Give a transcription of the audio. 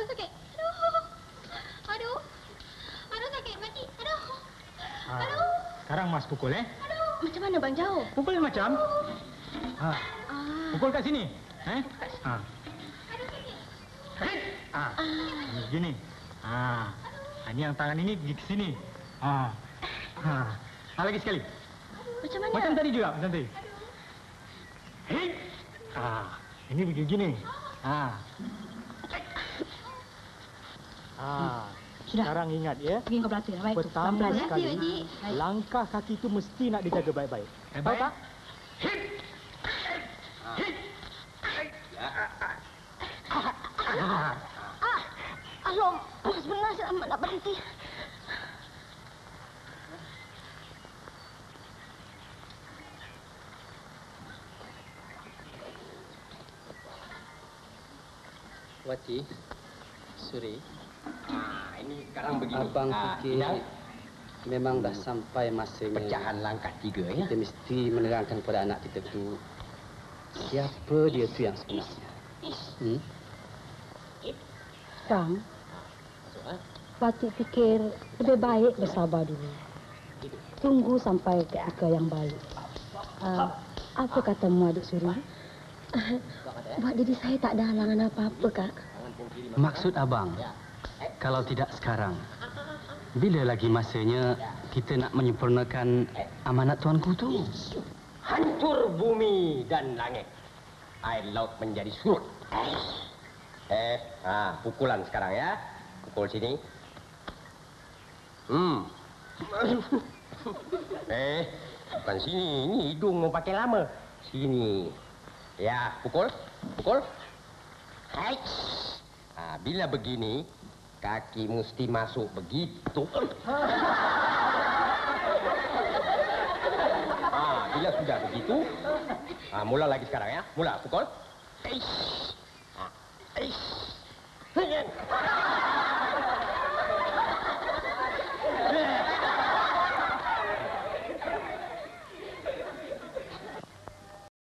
sakit. Aduh. Aduh sakit mati. Aduh. Aduh. Sekarang Mas pukul Aduh. Macam mana Bang jauh? Pukul macam. Pukul kat sini. Gini. Ini yang tangan ini di sini. Lagi sekali. Macam mana? Macam tadi juga, macam tadi. Ini begini. Sudah. Sekarang ingat ya. Pergi kau berlatih. Baik. Pertama Pelan-pelan, sekali, Pakcik. langkah kaki itu mesti nak dijaga baik-baik. Tahu tak? Alom, sebenarnya saya nak berhenti. Wati, Suri. Ini sekarang begini. Abang fikir memang dah sampai masanya Pecahan langkah 3 ya. kita mesti menerangkan kepada anak kita tu siapa dia tu yang sebenarnya. Bang, Wati fikir lebih baik bersabar dulu. Tunggu sampai ketika yang baik. Apa katamu adik Suri? Buat diri saya tak ada halangan apa-apa, Kak. Maksud abang, kalau tidak sekarang, bila lagi masanya kita nak menyempurnakan amanat tuanku tu? Hancur bumi dan langit. Air laut menjadi surut. Pukulan sekarang ya. Pukul sini. Bukan sini. Ini hidung mau pakai lama. Sini. Ya, pukul. Pukul. Hai. Bila begini, kaki mesti masuk begitu. Bila sudah begitu, mula lagi sekarang ya. Mula, pukul.